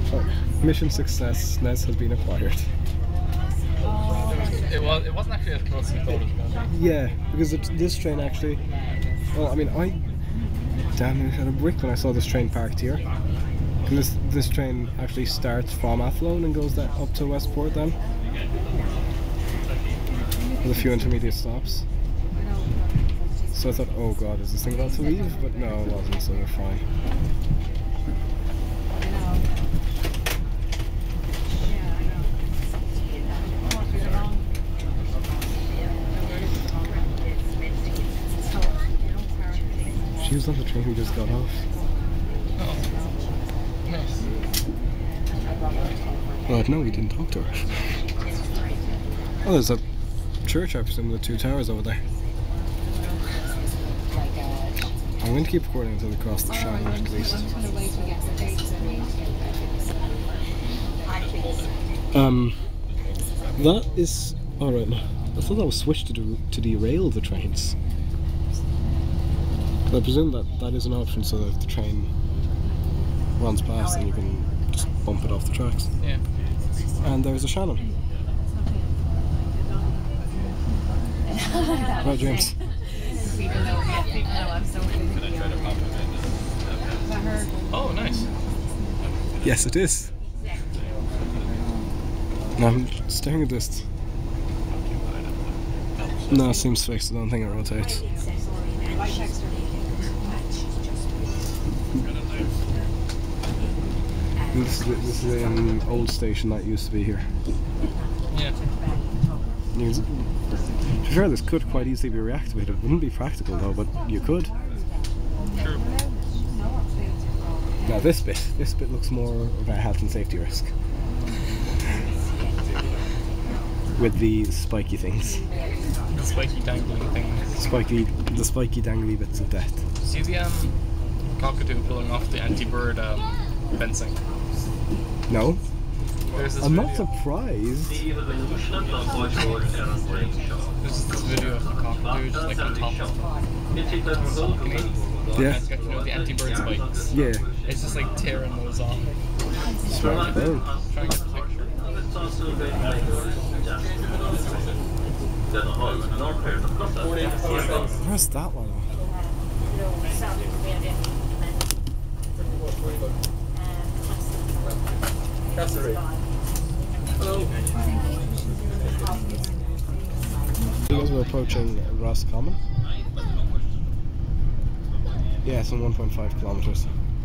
So, mission success, SNES has been acquired. It wasn't actually as close as we thought it was going to be. Yeah, because this train actually... Well, I mean, I damn near had a brick when I saw this train parked here. This train actually starts from Athlone and goes up to Westport then. With a few intermediate stops. So I thought, oh god, is this thing about to leave? But no, it wasn't, so we're fine. She was on the train we just got off. Oh. Nice. Well, no, we didn't talk to her. Oh, there's a church, I presume, with the two towers over there. I'm going to keep recording until we cross the Shannon at least. That is... Alright, I thought that was switched to derail the trains. I presume that is an option so that if the train runs past then you can just bump it off the tracks. Yeah. And there's a Shannon. Right, James. Oh, nice. Yes, it is. No, I'm staring at this. No, it seems fixed. I don't think it rotates. This is an old station that used to be here. Yeah. To be fair, this could quite easily be reactivated. It wouldn't be practical though, but you could. True. Now this bit looks more of a health and safety risk. With the spiky things. The spiky dangling things. The spiky dangly bits of death. See the cockatoo pulling off the anti-bird fencing? No? I'm not video. surprised. There's this video of the cockatoo just like on top of the balcony. Yeah. And it's got, you know, the anti-bird spikes. Yeah. It's just like tearing those off. Smart. Oh. Trying to get the picture. Where's that one? Castlerea. Hello. Because we're approaching Ross Common. Yeah, it's in 1.5 kilometers.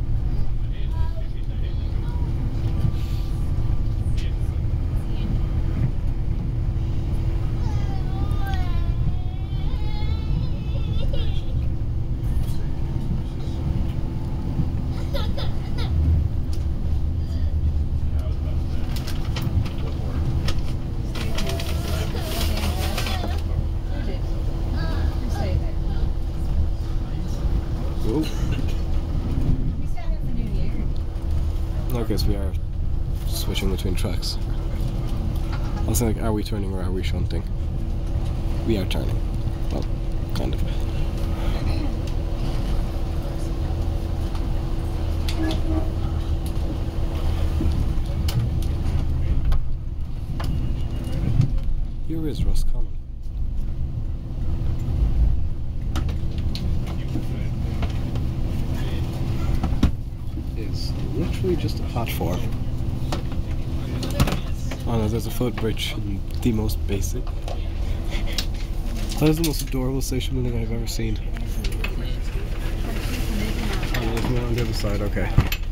Okay, so we are switching between tracks. I was like, are we turning or are we shunting? We are turning. Well, kind of. Here is Roscommon. It's literally just a platform. Oh no, there's a footbridge, the most basic. That is the most adorable station building I've ever seen. Oh, looking on the other side, okay.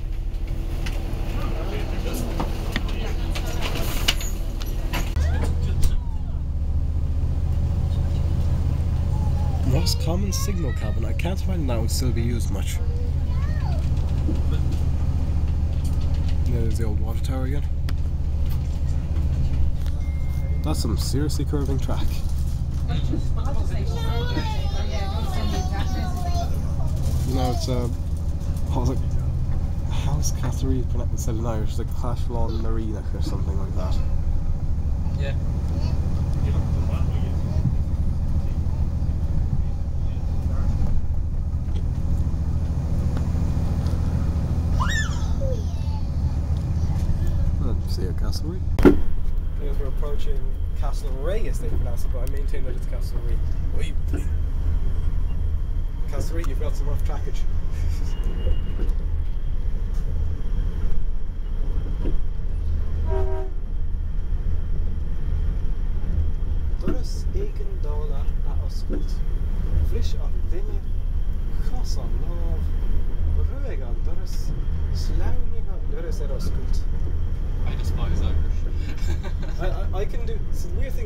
Roscommon signal cabin. I can't imagine that would still be used much. There's the old water tower again. That's some seriously curving track. You know, it's how's Castlerea said in Irish? It's like Athlone Marina or something like that. Yeah. See you, Castlerea. Because we're approaching Castlerea, as they pronounce it, but I maintain that it's Castlerea. Wait. Castlerea, you've got some rough trackage. Doras egen dala a oskult. Frisch av linje, kossan lov, rögan doras, slauniga doras er oskult. I despise Irish. I can do. So the weird thing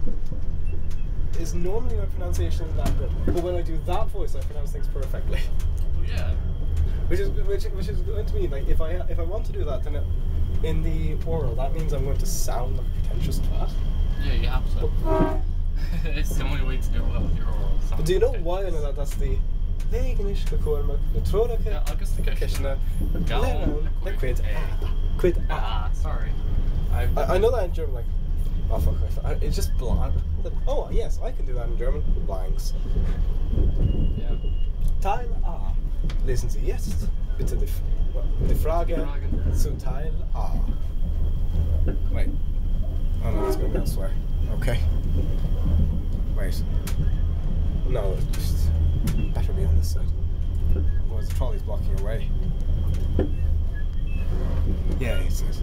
is normally my pronunciation is not good, but when I do that voice, I pronounce things perfectly. Well, yeah. Which is going to mean like if I want to do that, then in the oral, that means I'm going to sound like a pretentious twat. Yeah, you have to. It's the only way to do it well with your oral. But do you know why I know that? That's the Leganish Kakormak, the Trodaka, Yeah, August the Kishna, Galon, Liquid, Quid. Sorry. I know that in German, like, oh fuck, it's just blank. Oh yes, I can do that in German. Blanks. Yeah. Teil A. Lesen Sie jetzt bitte die Frage zu Teil A. Wait. Oh no, it's going to be elsewhere. Okay. Wait. No, it's just better be on this side. Otherwise the trolley's blocking your way. Yeah, it's it.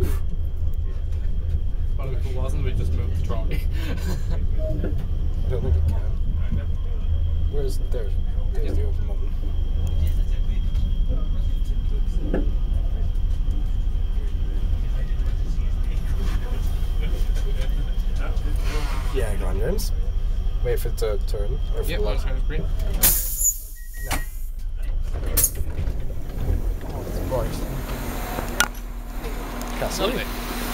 Well, if it wasn't, we'd just move the trolley. I don't think it can. Where's there's the open button. Yeah, go on, James. Wait for it to turn. Or for Yep, the turn green. No. Oh, it's bright. Castlerea. Lovely.